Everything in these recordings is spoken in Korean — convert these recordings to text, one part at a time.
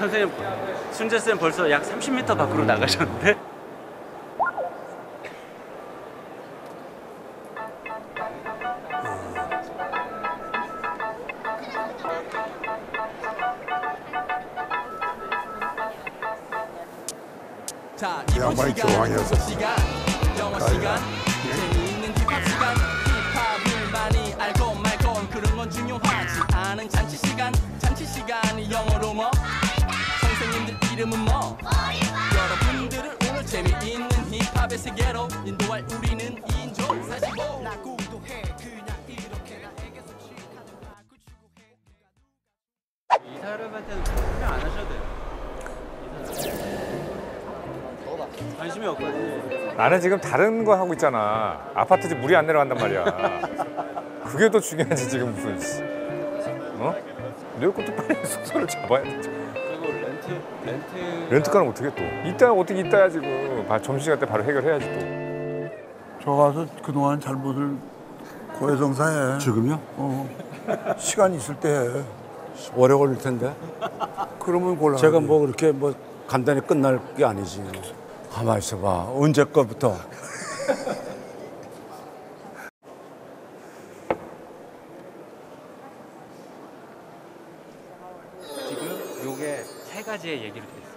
선생님, 순재쌤 벌써 약 30m 밖으로 나가셨는데? 자, 양반이 교황이어서 영어 시간, 재미있는 힙합 시간, 힙합을 많이 알고 말고 그런 건 중요하지 않은 잔치 시간이 영어로 뭐? 선생님들 이름은 뭐? 여러분들을 오늘 재미있는 힙합의 세계로 인도할 우리는 2인조 45 낙구도 해 그냥 이렇게 나에게 솔직하는 낙구 추구해. 이 사람한테는 설명 안 하셔도 돼요. 관심이 없거든요. 나는 지금 다른 거 하고 있잖아. 아파트 집 물이 안 내려간단 말이야. 그게 더 중요하지 지금 무슨. 어? 내 것도 빨리 숙소를 잡아야 돼. 그리고 렌트카는 어떻게 또? 이따 어떻게 이따야 지금. 점심시간 때 바로 해결해야지 또. 저 가서 그동안 잘못을 고해성사해. 지금요? 시간 있을 때 해. 오래 걸릴 텐데. 그러면 곤란하지. 제가 뭐 그렇게 뭐 간단히 끝날 게 아니지. 가만 있어봐. 언제 거부터? 지금 요게 3가지의 얘기로 돼 있어요.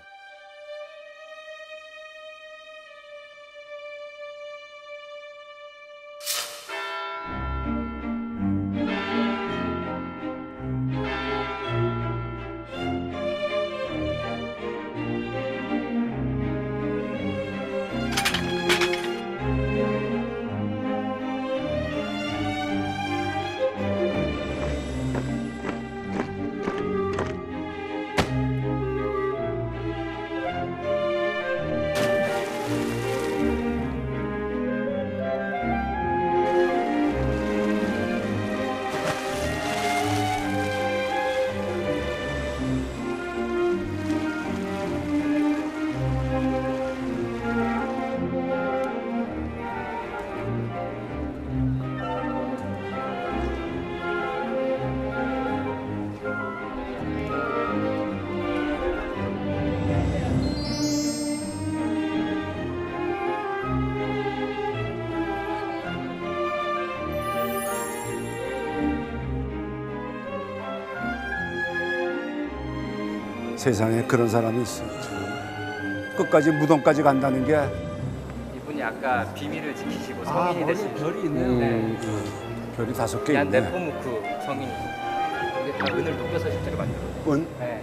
세상에 그런 사람이 있어. 끝까지 무덤까지 간다는 게. 이분이 아까 비밀을 지키시고 성인이 되신 별이 있네요. 별이 5개 얀 있네. 네포무크 성인이. 이게 다 은을 녹여서 실제로 만들어요. 은? 네.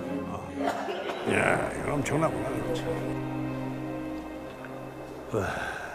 이야, 이건 엄청나구나.